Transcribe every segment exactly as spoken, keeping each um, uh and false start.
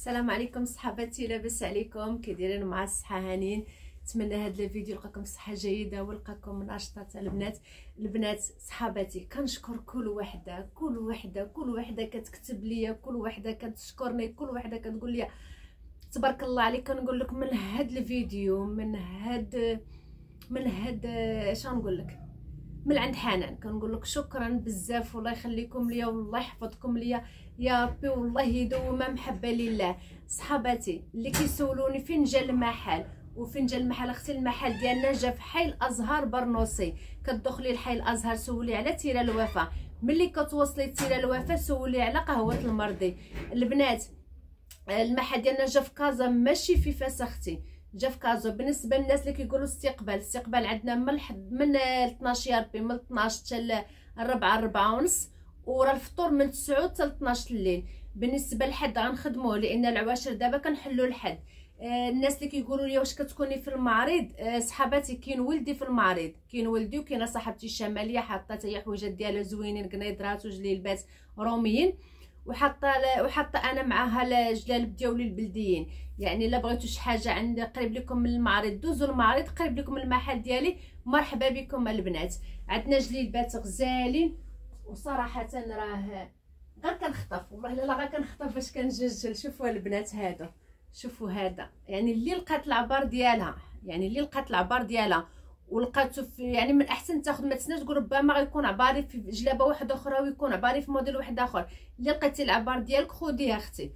السلام عليكم صحباتي، لاباس عليكم؟ كي دايرين مع الصحه هانين؟ نتمنى هذا الفيديو يلقاكم صحه جيده ويلقاكم ناشطه. البنات البنات صحاباتي، كنشكر كل وحده كل وحده كل وحده كتكتب ليا، كل وحده كتشكرني، كل وحده كتقول لي تبارك الله عليك. كنقول لك من هذا الفيديو، من هاد من هاد اش غنقول لك، من عند حنان كنقول لك شكرا بزاف، والله يخليكم ليا والله يحفظكم ليا يا ربي، والله يدوم محبه لله. صحاباتي اللي كيسولوني فين جا المحل وفين جا المحل، اختي المحل ديالنا جا في حي الازهر برنوسي. كتدخلي لحي الازهر سولي على تيرا الوفا، ملي كتوصلي تيرا الوفا سولي على قهوه المرضي. البنات المحل ديالنا جا في كازا، ماشي في فاس اختي، جا في كازا. بالنسبه للناس اللي كيقولوا استقبال استقبال عندنا من الحد من اثناش يا ربي، من اثناش حتى الربعة الربعة ونص، ورا الفطور من تسعة حتى اثناش الليل. بالنسبه للحد غنخدموه لان العواشر دابا كنحلوا الحد. آه الناس اللي كيقولوا لي واش كتكوني في المعرض، آه صحاباتي كاين ولدي في المعرض، كاين ولدي وكاينه صاحبتي الشماليه حاطه حتى هي حويجات ديالها زوينين، قنيدرات وجليلبات روميين، وحاطه وحاطه انا معاها الجلالب ديالي البلديين. يعني الا بغيتو شي حاجه عند قريب لكم من المعرض دوزوا المعرض قريب لكم من المحل ديالي، مرحبا بكم البنات. عندنا جليلبات غزالين، وصراحه راه غير كنخطف، والله الا غير كنخطف باش كنججل. شوفوا البنات هادو، شوفوا هذا، يعني اللي لقات العبار ديالها، يعني اللي لقات العبار ديالها ولقاتو يعني من احسن تاخذ، ما تسناش تقول ربما غيكون عباري في جلابه واحده اخرى ويكون عباري في موديل واحد اخر. اللي لقيتي العبار ديالك خديها اختي.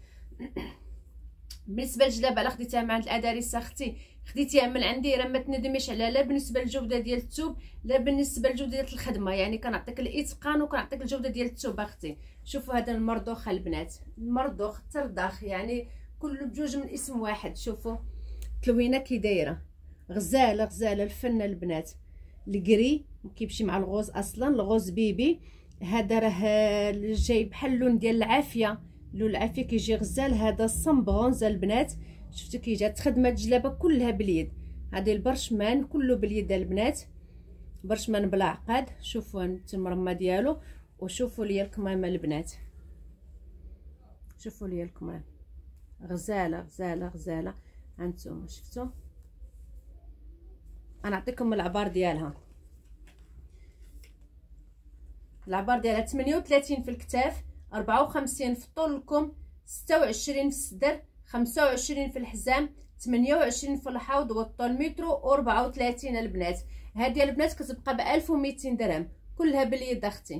بالنسبه للجلابه لا خديتيها من عند الادارس اختي، خديتيها من عندي، راه ما تندميش عليها، لا بالنسبه للجوده ديال الثوب لا بالنسبه للجوده ديال الخدمه. يعني كنعطيك الاتقان وكنعطيك الجوده ديال الثوب اختي. شوفوا هذا المردوخ البنات، المردوخ ترداخ، يعني كله بجوج من اسم واحد. شوفوا تلوينه كي دايره، غزاله غزاله الفن البنات. الكري كيمشي مع الغوز، اصلا الغوز بيبي هذا راه جاي بحال اللون ديال العافيه، لون العافيه كيجي غزال. هذا الصمبونز البنات، شفتوا كي جات خدمه الجلابه كلها باليد. هذه البرشمان كله باليد البنات، برشمان بلا عقاد. شوفوا انت المرمى ديالو، وشوفوا لي الكمامه البنات، شوفوا لي الكمام غزاله غزاله غزاله. هانتوما شفتوا، انا نعطيكم العبار ديالها. العبار ديالها ثمانية وثلاثين في الكتاف، أربعة وخمسين في الطول الكم، ستة وعشرين في الصدر، خمسة وعشرين في الحزام، ثمانية وعشرين في الحوض، والطول مترو وأربعة وثلاثين البنات. هذه البنات كتبقى ب ألف ومئتين درهم كلها باليد اختي.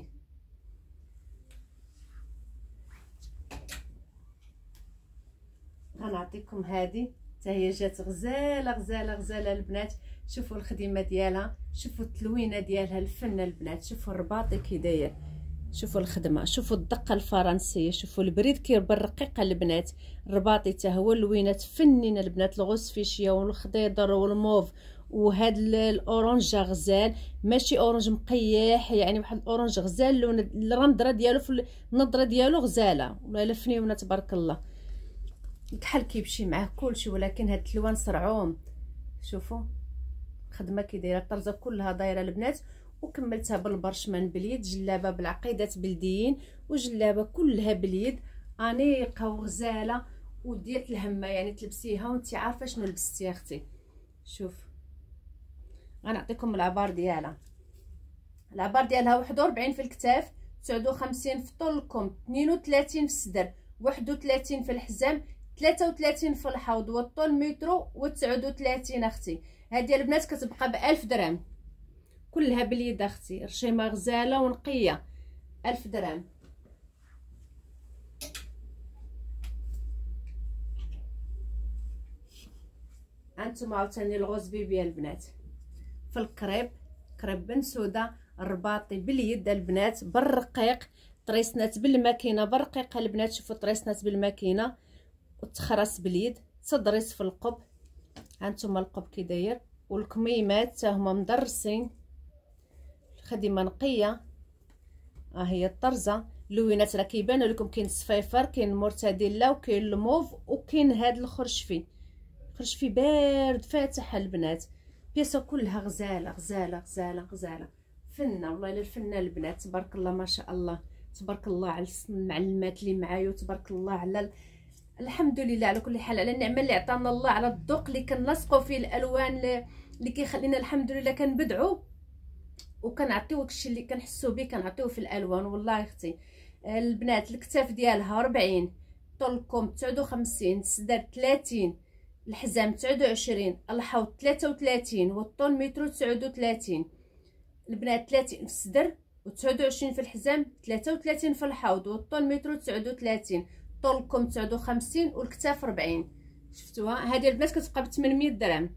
غنعطيكم هذه حتى هي جات غزاله غزاله غزاله البنات. شوفوا الخدمه ديالها، شوفوا التلوينه ديالها، الفن البنات. شوفوا الرباطي كي داير، شوفوا الخدمه، شوفوا الدقه الفرنسيه، شوفوا البريد كيربر رقيقه البنات. الرباطي حتى هو اللوينات فنين البنات، الغوص فيشيا والخضيضر والموف، وهاد الاورانج غزال، ماشي اورانج مقيح، يعني واحد الاورانج غزال، لون الرندره ديالو في النظره ديالو غزاله، والله الا فنيونه تبارك الله. الكحل كيمشي معاه كلشي، ولكن هاد الالوان صرعوم. شوفوا خدمه كي دايره، الطرزه كلها دايره البنات، وكملتها بالبرشمان باليد، جلابه بالعقيدات بلديين، وجلابه كلها باليد انيقه وغزاله وديت الهمه، يعني تلبسيها وانت عارفه شنو لبستي اختي. شوف غنعطيكم العبار ديالها. العبار ديالها واحد وأربعين في الكتاف، تسعة وخمسين في طول الكم، اثنين وثلاثين في الصدر، واحد وثلاثين في الحزام، ثلاثة وثلاثين في الحوض، والطول مترو وتسعة وثلاثين اختي. هذه البنات كتبقى بألف درهم كلها باليد اختي، رشيمه غزاله ونقيه، ألف درهم. هانتوما عاوتاني الغوز بيبي البنات في القريب، قريب بن سوده، الرباطي باليد البنات بالرقيق، طريسنات بالماكينه بالرقيقه البنات. شوفوا طريسنات بالماكينه وتخرس باليد، تدريس في القب. هانتوما القب كي داير، والكميمات حتى هما مدرسين، خدمه نقيه. ها هي الطرزه، اللوينات راه كيبانوا لكم، كاين الصفيفر، كاين المرتديلا، وكاين الموف، وكاين هذا الخرشفي، خرشفي بارد فاتح البنات. بياسه كلها غزاله غزاله غزاله غزاله، فنه والله الا الفنه البنات تبارك الله ما شاء الله، تبارك الله على المعلمات اللي معايا، وتبارك الله على الحمد لله على كل حال على النعمه اللي عطانا الله، على الذوق اللي كنلصقوا فيه الالوان اللي كيخلينا الحمد لله كنبدعوا وكنعطيو داكشي اللي كنحسوا به كنعطيوه في الالوان. والله اختي البنات الكتاف ديالها أربعين، طول الكم تسعة وخمسين، الصدر ثلاثين، الحزام تسعة وعشرين، الحوض ثلاثة وثلاثين، والطول متر تسعة وثلاثين. البنات ثلاثين في الصدر وتسعة وعشرين في الحزام، ثلاثة وثلاثين في الحوض، والطول متر تسعة وثلاثين، طول الكم تسعة وخمسين، والكتاف أربعين. شفتوها هذه البنات كتبقى ب ثمنمية درهم.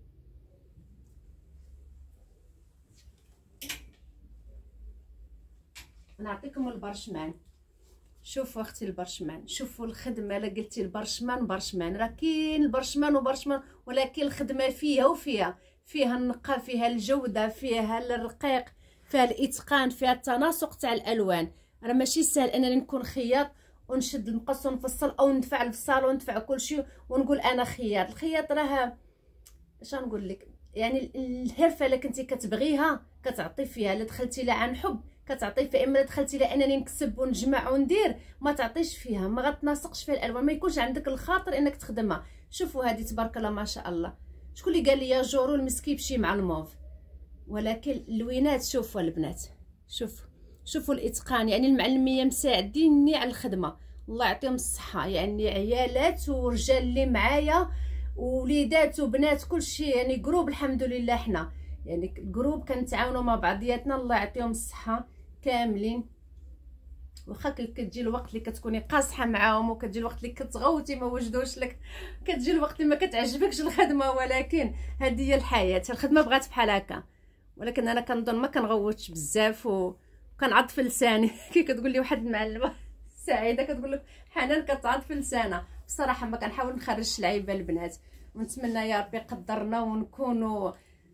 نعطيكم البرشمان. شوفوا اختي البرشمان، شوفوا الخدمه. لا قلتي البرشمان برشمان، راه كاين البرشمان وبرشمان، ولكن الخدمه فيها وفيها فيها النقاء، فيها الجوده، فيها الرقيق، فيها الاتقان، فيها التناسق تاع الالوان. راه ماشي سهل انني نكون خياط ونشد المقص ونفصل او ندفع في الصالون وندفع كلشي ونقول انا خياط. الخياط راه اش نقول لك، يعني الهرفه اللي كنتي كتبغيها كتعطي فيها. الا دخلتي لها عن حب كتعطي فيها، اما دخلتي لها انني نكسب ونجمع وندير ما تعطيش فيها، ما غتناسقش فيها الالوان، ما يكونش عندك الخاطر انك تخدمها. شوفوا هذه تبارك الله ما شاء الله. شكون اللي قال لي يا جورو المسكي يمشي مع الموف؟ ولكن اللوينات شوفوا البنات، شوفوا شوفوا الاتقان. يعني المعلميه مساعديني على الخدمه، الله يعطيهم الصحه. يعني عيالات ورجال اللي معايا ووليدات وبنات كلشي، يعني جروب الحمد لله. حنا يعني الجروب كنتعاونوا مع بعضياتنا، الله يعطيهم الصحه كاملين. واخا كتجي الوقت اللي كتكوني قاصحه معاهم، وكتجي الوقت اللي كتغوتي ما وجدوش لك، كتجي الوقت اللي ما كتعجبكش الخدمه، ولكن هذه هي الحياه. الخدمه بغات بحال هكا، ولكن انا كنظن ما كنغوتش بزاف وكنعض في لساني كي كتقول لي واحد المعلمه سعيده كتقول لك حنان كتعض في لسانها. بصراحه ما كنحاول نخرج العيبه البنات، ونتمنى يا ربي يقدرنا ونكونوا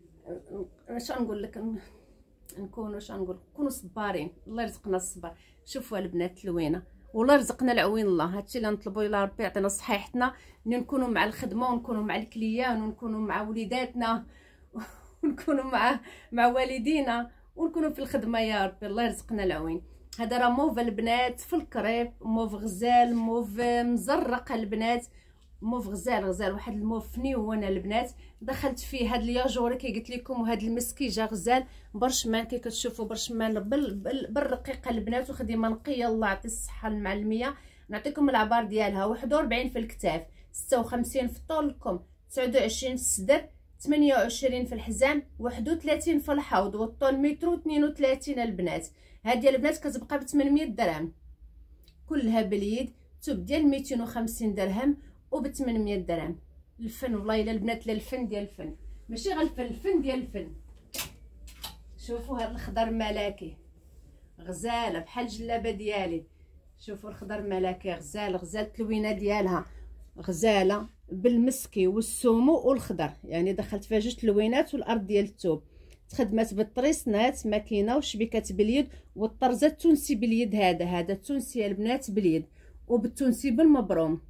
اش نقول لك نكونوا اش نقول نكونوا صبارين. الله يرزقنا الصبر. شوفوا البنات اللوينه، والله رزقنا العوين. الله هادشي اللي نطلبوا، يا ربي يعطينا صحيحتنا نكونوا مع الخدمه ونكونوا مع الكليان ونكونوا مع وليداتنا ونكونوا مع مع والدينا ونكونوا في الخدمه يا ربي. الله يرزقنا العوين. هذا راه موف البنات في الكريب، موف غزال، موف مزرق البنات، موف غزال غزال، واحد الموف فنيون البنات. دخلت فيه هاد الياجوري كي قلت لكم، وهاد المسكيجه غزال، برشمان كي كتشوفوا برشمان بال بالرقيقه البنات، وخدمه نقيه. الله يعطي الصحه المعلميه. نعطيكم العبار ديالها، واحد وأربعين في الكتاف، ستة وخمسين في الطول الكم، تسعة وعشرين في الصدر، ثمانية وعشرين في الحزام، واحد وثلاثين في الحوض، والطول متر واثنين وثلاثين البنات. هذه البنات كتبقى ب ثمنمية درهم كلها باليد، توب ديال مئتين وخمسين درهم وب ثمنمية درهم. الفن والله الا البنات، لا الفن ديال الفن، ماشي غير الفن، الفن ديال الفن. شوفوا هذا الخضر ملكي غزاله بحال الجلابه ديالي. شوفوا الخضر ملكي غزال غزال، التلوينه ديالها غزاله بالمسكي والسومو والخضر، يعني دخلت فيها جوج تلوينات والارض ديال الثوب. تخدمات بالطريسنات ماكينه وشبكات باليد، والطرزه التونسي باليد. هذا هذا التونسي البنات باليد، وبالتونسي بالمبروم.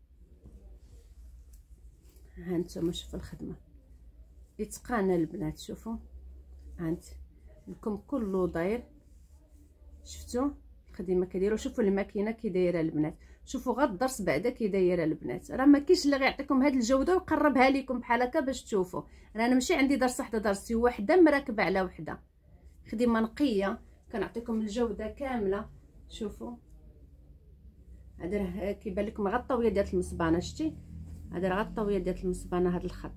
ها انتم شوفوا الخدمه اتقان البنات. شوفوا هانت لكم كله داير، شفتوا الخدمه كيديروا. شوفوا الماكينه كي دايره البنات، شوفوا غير الدرس بعدا كي دايره البنات. راه ما كاينش اللي غيعطيكم هاد الجوده ويقربها لكم بحال هكا باش تشوفوا. راه انا ماشي عندي درس وحده، درسي وحده مركبه على وحده، خدمه نقيه كنعطيكم الجوده كامله. شوفوا هذا راه كيبان لكم غير الطاويه ديال المصبانه، شتي هذا راه غير الطاويه ديال المصبانه. هذا الخط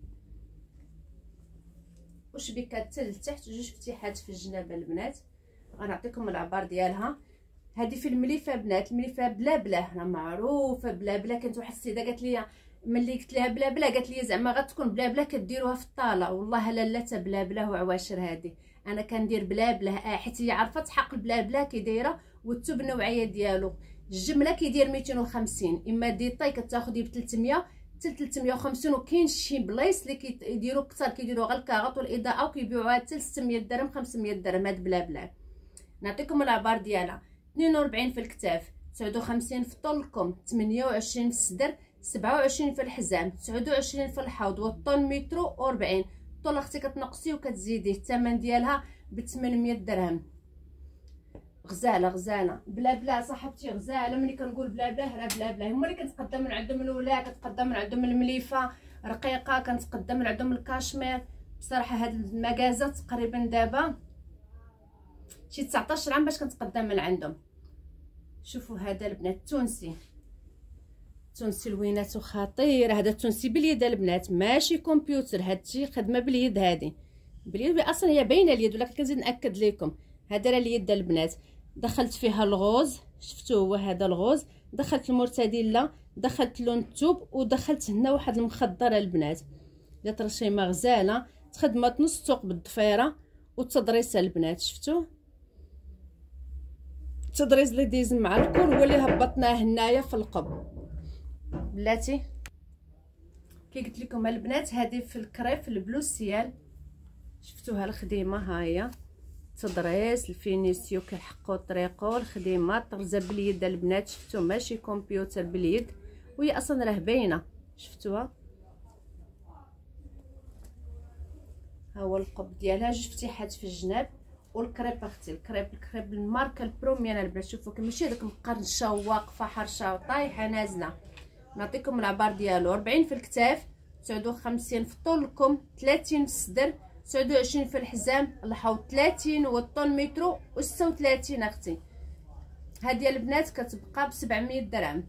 وشبكات حتى لتحت، جوج فتيحات في الجناب البنات. غنعطيكم العبار ديالها. هذه في المليفه بنات، المليفه بلا بلا راه معروفه بلا بلا. كانت واحد السيده قالت لي ملي قلت لها بلا بلا، قالت لي زعما غتكون بلا بلا كديروها في الطاله. والله لا لا، تا بلا بلا وعواشر. هذه انا كندير بلا بلا، آه حيت هي عرفت حق البلا بلا كي دايره، والثوب النوعيه ديالو. الجمله كيدير مئتين وخمسين، اما ديطاي كتاخدي ب ثلاثمية حتى ثلاثمية وخمسين. وكاين شي بلايص اللي كيديروا كثر، كيديروا غير الكاغط والاضاءه وكيبيعوها حتى ستمية درهم خمسمية درهم. هاد بلا بلا نعطيكم العبار ديالها. اثنين وأربعين في الكتاف، تسعة وخمسين في طول الكم، ثمانية وعشرين في الصدر، سبعة وعشرين في الحزام، تسعة وعشرين في الحوض، والطول متر وأربعين. الطول اختي كتنقصي وكتزيدي. الثمن ديالها ب ثمنمية درهم. غزاله غزاله بلا بلا صاحبتي، غزاله. ملي كنقول بلا بلا راه بلا بلا. هما اللي كنتقدم من عندهم الاولى، كتقدم من عندهم المليفه رقيقه، كنتقدم من عندهم الكاشمير. بصراحه هاد المكازات تقريبا دابا شي تسعطاش عام باش كنتقدم من عندهم. شوفوا هذا البنات التونسي، التونسي لويناتو خطير. هذا التونسي باليد البنات ماشي كمبيوتر، هادشي خدمه باليد. هذه باليد اصلا هي باينه اليد، ولكن كنزيد ناكد لكم هذا راه اليد البنات. دخلت فيها الغوز، شفتوا هو هذا الغوز، دخلت المرتديلا، دخلت لون الثوب، ودخلت هنا واحد المخضره البنات. لا ترشيمه غزاله، تخدمات نص ثوق بالضفيره والتضريس البنات. شفتوا التضريز اللي دايز مع الكل هو اللي هبطناه هنايا في القب بلاتي. كي قلت لكم البنات هذه في الكريف البلوسيال. شفتوها الخديمه، ها هي تضريس الفينيسيو كيحقوا طريقو. الخديمه طرزه باليد البنات، شفتوا ماشي كمبيوتر باليد، وهي اصلا راه باينه. شفتوها ها هو القب ديالها، جوج فتيحات في الجناب. والكريب اختي الكريب الكريب الماركه البروميان البنات. شوفوا كي ماشي داك مقرنشه واقفه حرشه طايحه نازله. نعطيكم العبار ديالو، أربعين في الكتاف، تسعة وخمسين في الطول الكم، ثلاثين في الصدر، تسعة وعشرين في الحزام، الحوض ثلاثين والطول مترو وستة وثلاثين اختي. هذه البنات كتبقى ب سبعمية درهم.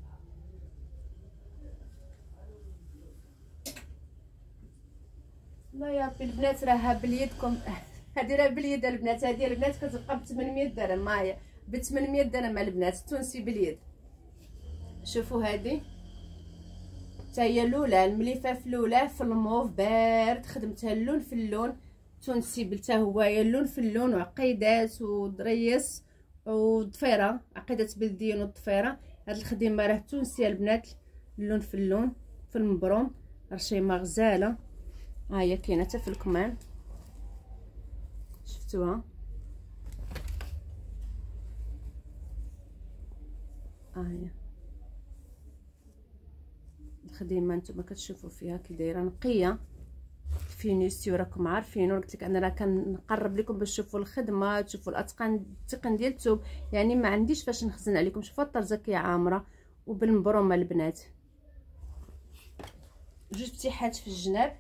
لا يا ربي البنات راها باليدكم. هذه راه باليد البنات، هذه البنات كتبقى ب ثمنمية درهم. ما هي ب ثمنمية درهم البنات التونسي باليد. شوفوا هذه حتى هي الاولى، المليفه في الاولى في الموف بارد، خدمتها اللون في اللون تونسي بلتا هو اللون في اللون، وعقيدات ودريس وضفيره، عقيدات بلديين والضفيره. هاد الخدمه راه تونسيه البنات، اللون في اللون في المبروم، رشيمه غزاله. ها هي كاينه حتى في الكمام، شفتوها ها هي الخديمه. نتوما كتشوفوا فيها كي دايره نقيه فينيسيو، راكم عارفين. قلت لك انا راه كنقرب لكم باش تشوفوا الخدمه، تشوفوا الاتقان التقن ديال الثوب، يعني ما عنديش فاش نخزن عليكم. شوفوا الطرزه كي عامره وبالمبرومه البنات. جوج فتيحات في الجناب.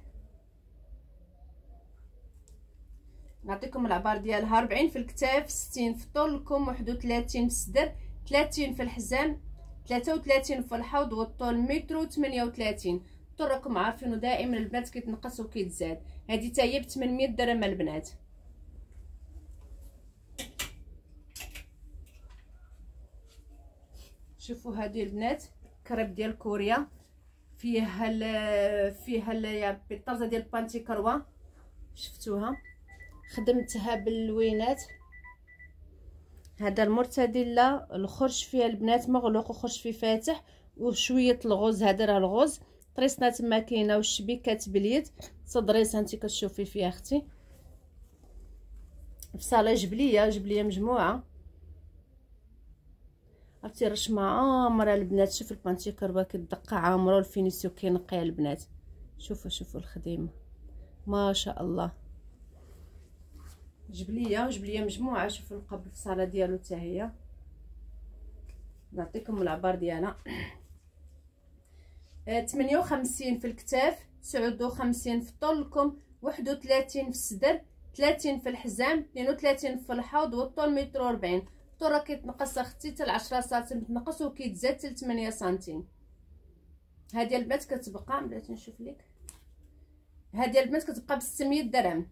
نعطيكم العبار ديالها، أربعين في الكتاف، ستين في طول الكم، واحد وثلاثين في الصدر، ثلاثين في الحزام، ثلاثة وثلاثين في الحوض، والطول متر ثمانية وثلاثين. الطول راكم عارفينه دائما البنات كيتنقص وكيتزاد. هذه حتى هي ب ثمنمية درهم البنات. شوفوا هذه البنات كريب ديال كوريا، فيها ال فيها ال يا ربي الطرزه ديال بانتي كروا. شفتوها خدمتها باللوينات. هذا المرتديلا الخرش فيها البنات مغلوق وخرش فيه فاتح، وشويه الغوز. هذا راه الغوز طريسنا تما كاينه، والشبيكات باليد. تضريس انت كتشوفي فيها اختي في صاله جبليه، جبليه مجموعه. عرفتي رشمه عامره البنات. شوف البانتي كروا كتدق عامره، والفينيسيو كينقي البنات. شوفوا شوفوا الخديمه ما شاء الله، جبليه جبليه مجموعه. شوفوا القبل في الصاله ديالو حتى هي. نعطيكم العبار ديالها، ثمانية وخمسين في الكتاف، تسعة وخمسين في طول الكم، واحد وثلاثين في الصدر، ثلاثين في الحزام، اثنين وثلاثين في الحوض، والطول متر وأربعين. الطول راه كيتنقص اختي حتى عشرة سنتيم، كيتنقص وكيتزاد حتى ثمانية سنتيم. هذه البنات كتبقى، بلاتي نشوف لك، هذه البنات كتبقى ب ستمية درهم.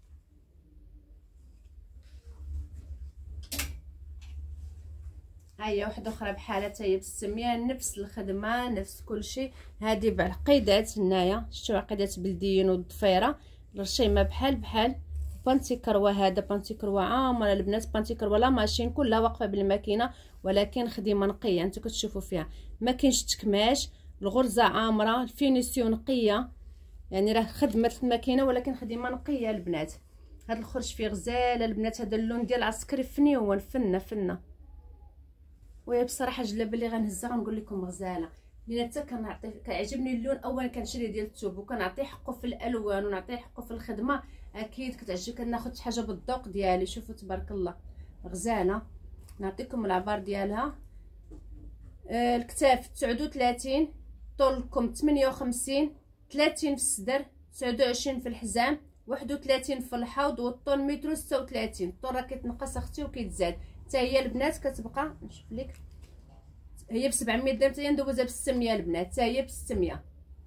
هاهي وحده اخرى بحالها حتى هي ب ستمية، نفس الخدمه نفس كلشي. هذه بعقيدات هنايا، شفتوا عقيدات بلديين والضفيره، الرشيمه بحال بحال. بانتي كروا، هذا بانتي كروا عامره البنات، بانتي كروا لا ماشين كلها واقفه بالماكينه، ولكن خديمه نقيه انتو كتشوفوا فيها ما كاينش تكماش. الغرزه عامره، الفينيسيون نقيه، يعني راه خدمه الماكينه ولكن خديمه نقيه البنات. هذا الخرج فيه غزاله البنات، هذا اللون ديال عسكري فنيون فنه فنه. وهي بصراحه الجلابه اللي غنهزها غنقول لكم غزاله، لان حتى كنعطي كيعجبني اللون. اولا كنشري ديال الثوب وكنعطيه حقه في الالوان ونعطيه حقه في الخدمه، اكيد كتعجب كناخذ شي حاجه بالذوق ديالي. شوفوا تبارك الله غزاله. نعطيكم العبار ديالها. آه الكتاف تسعة وثلاثين، طولكم ثمانية وخمسين، ثلاثين في الصدر، تسعة وعشرين في الحزام، واحد وثلاثين في الحوض، والطول متر ستة وثلاثين. الطول راه كيتنقص اختي وكيتزاد. حتى هي البنات كتبقى نشوف لك هي ب سبعمية درهم، حتى هي ندوزها ب ستمية البنات، حتى هي ب ستمية.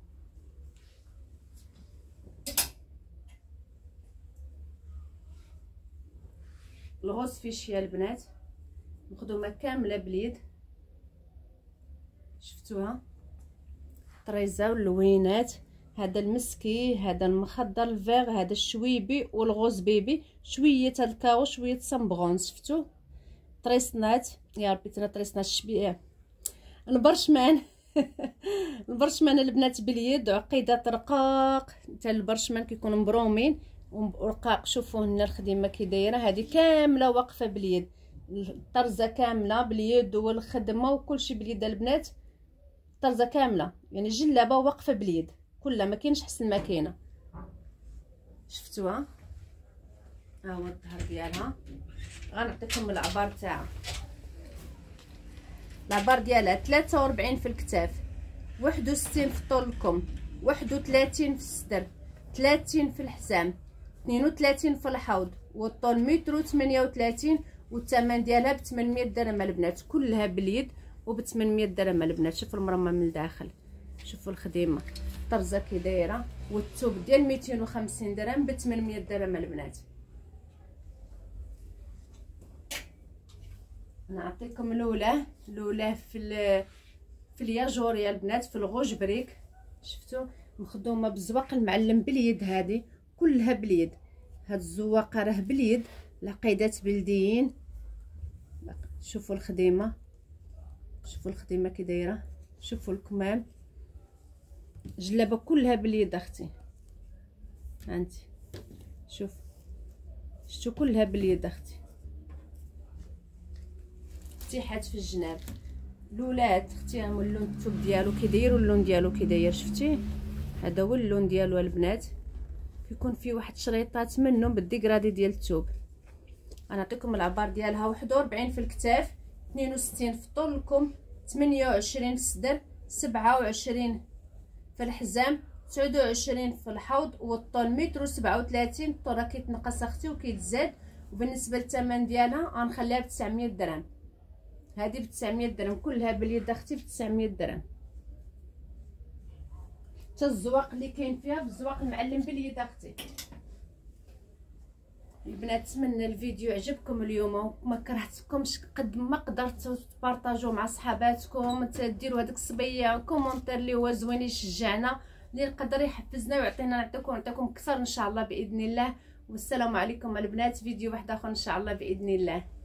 الغوص فيشيا البنات مخدومه كامله باليد، شفتوها طريزه واللوينات. هذا المسكي، هذا المخضر الفيغ، هذا الشويبي والغوز بيبي، شويه هاد الكاو، شويه صنبغون. شفتو طريسنات يا ربي ترى طريسنات الشبيه البرشمان البرشمان البنات باليد، عقيدات رقاق تاع البرشمان كيكونوا مبرومين ورقاق. شوفوا هنا الخدمه كي دايره، هذه كامله واقفه باليد، الطرزه كامله باليد والخدمه وكلشي باليد البنات، طرزه كامله يعني جلابه واقفه باليد كلها، ما كاينش حسن ما كاينه. شفتوها ها هو الظهر ديالها. غنعطيكم العبار تاعها. العبار ديالها ثلاثة وأربعين في الكتاف، واحد وستين في طول الكم، واحد وثلاثين في الصدر، ثلاثين في الحزام، اثنين وثلاثين في الحوض، والطول متر وثمانية وثلاثين، والثمن ديالها ب ثمنمية درهم البنات، كلها باليد وب ثمنمية درهم البنات. شوفوا المرمى من الداخل، شوفوا الخديمه طرزه كي دايره، والثوب ديال ميتين وخمسين درهم ب ثمنمية درهم البنات. نعطيكم الاولى الاولى في ال... في الياجور يا البنات، في الغوج بريك. شفتوا مخدومه بالزواق المعلم باليد، هذه كلها باليد. هاد الزواقه راه باليد، العقيدات بلديين. شوفوا الخديمه، شوفوا الخديمه كي دايره، شوفوا الكمام، جلابه كلها باليد اختي. هانتي شوف شفتوا كلها باليد اختي. فتيحات في الجناب. الاولاد اختي هما اللون الثوب ديالو كي داير واللون ديالو كي داير، شفتي هذا هو اللون ديالو البنات، كيكون فيه واحد شريطات منه بالديكرادي ديال الثوب. غنعطيكم العبار ديالها. واحد وأربعين في الكتاف، اثنين وستين في طول الكم، ثمانية وعشرين في الصدر، سبعة وعشرين في الحزام، تسعة وعشرين في الحوض، والطول متر وسبعة وثلاثين. الطول راه كيتنقص اختي وكيتزاد. وبالنسبه للثمن ديالها غنخليها ب تسعمية درهم، هذه ب تسعمية درهم كلها باليد اختي ب تسعمية درهم. حتى الزواق اللي كاين فيها بالزواق المعلم باليد اختي. البنات نتمنى الفيديو عجبكم اليوم وما كرهتكمش، قد ما قدرتوا تبارطاجوه مع صحاباتكم، تديروا هذيك الصبيه كومونتير اللي هو زوين يشجعنا، اللي يقدر يحفزنا ويعطينا نعطيكم نعطيكم اكثر ان شاء الله باذن الله. والسلام عليكم البنات، فيديو واحد اخر ان شاء الله باذن الله.